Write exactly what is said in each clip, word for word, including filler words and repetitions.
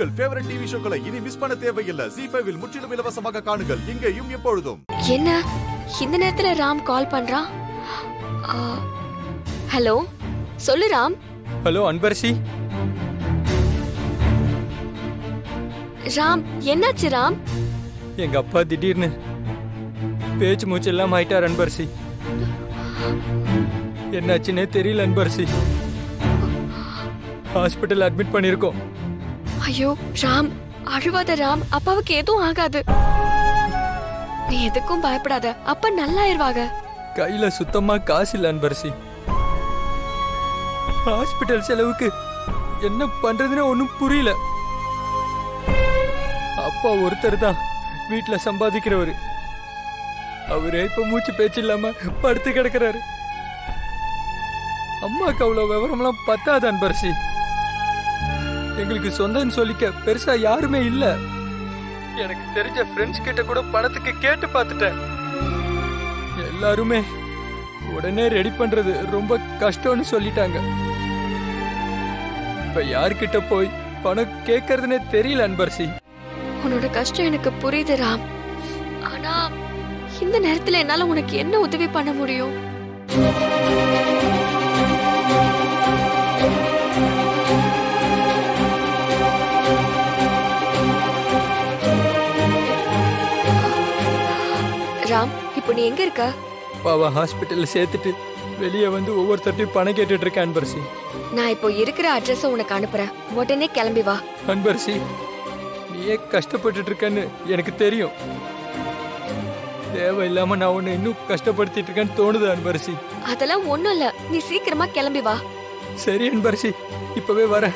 உங்கள் favourite TV ஷோக்களை இனி miss பண்ண தேவையில்லை. ஜீ ஃபைவ் இல் முற்றிலும் இலவசமாக காணுங்கள். இங்கேயும் எப்பொழுதும். என்ன இந்த நேரத்துல ராம் கால் பண்றான்? ஹலோ, சொல்லு ராம். ஹலோ அன்பரசி. ராம், என்னாச்சு ராம்? எங்க அப்பா திடீர்னு பேச்சு மூச்சு எல்லாம் ஆயிட்டார் அன்பரசி. என்னாச்சுன்னே தெரியல அன்பரசி. ஹாஸ்பிட்டல் அட்மிட் பண்ணிருக்கோம். ஐயோ ராம், அழுவாத ராம், அப்பாவுக்கு எதுவும் ஆகாது. நீ எதுக்கும் பயப்படாத, அப்பா நல்லா ஆயிருவாங்க. கையில சுத்தமா காசு இல்ல அன்பரசி. ஹாஸ்பிட்டல் செலவுக்கு என்ன பண்றதுன்னு ஒன்னும் புரியல. அப்பா ஒருத்தர் தான் வீட்டுல சம்பாதிக்கிறவரு. அவரே இப்ப மூச்சு பேச்சு இல்லாம படுத்து கிடக்குறாரு. அம்மாக்கு அவ்வளவு விவரம்லாம் பத்தாது அன்பரசி. எங்களுக்கு சொந்தம்னு சொல்லிக்க பெருசா யாருமே இல்ல. எனக்கு தெரிஞ்ச ஃப்ரெண்ட்ஸ் கிட்ட கூட பணத்துக்கு கேட்டு பார்த்துட்டேன். எல்லாருமே உடனே ரெடி பண்றது ரொம்ப கஷ்டம்னு சொல்லிட்டாங்க. இப்ப யார்கிட்ட போய் பணம் கேட்கறதுனே தெரியல அன்பரசி. உன்னோட கஷ்டம் எனக்கு புரியுது ராம். ஆனா இந்த நேரத்துல என்னால உனக்கு என்ன உதவி பண்ண முடியும்? ராம், இப்போ நீ எங்க இருக்க? பாவா ஹாஸ்பிட்டல்ல சேர்த்துட்டு வெளியே வந்து ஒவ்வொருத்தட்டையும் பணம் கேட்டுட்டு இருக்கேன் அன்பரசி. நான் இப்போ இருக்கிற அட்ரஸ் உனக்கு அனுப்புறேன். உடனே கிளம்பி வா. அன்பரசி, நீயே கஷ்டப்பட்டு இருக்கன்னு எனக்கு தெரியும். தேவையில்லாம நான் உன்னை இன்னும் கஷ்டப்படுத்திட்டு இருக்கேன்னு தோணுது அன்பரசி. அதெல்லாம் ஒண்ணும் இல்ல, நீ சீக்கிரமா கிளம்பி வா. சரி அன்பரசி, இப்பவே வரேன்.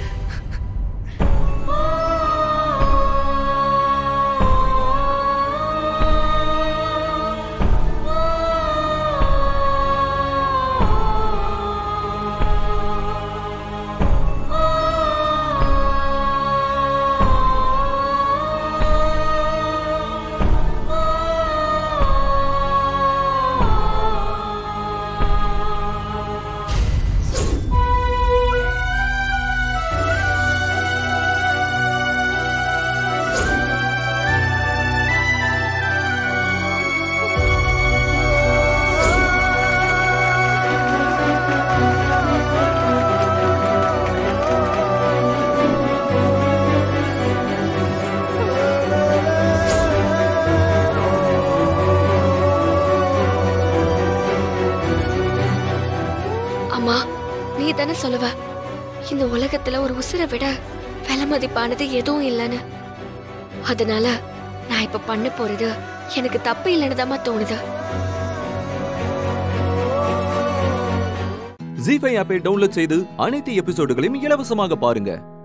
நீ தானே சொல்லுவ இந்த உலகத்துல ஒரு உசிரை விட விலை மதிப்பானது எதுவும் இல்லைன்னு. அதனால நான் இப்ப பண்ண போறது எனக்கு தப்பு இல்லைன்னு தான் தோணுது. ஜீ ஃபைவ் ஆப்பை டவுன்லோட் செய்து அனைத்து எபிசோடுகளையும் இலவசமாக பாருங்க.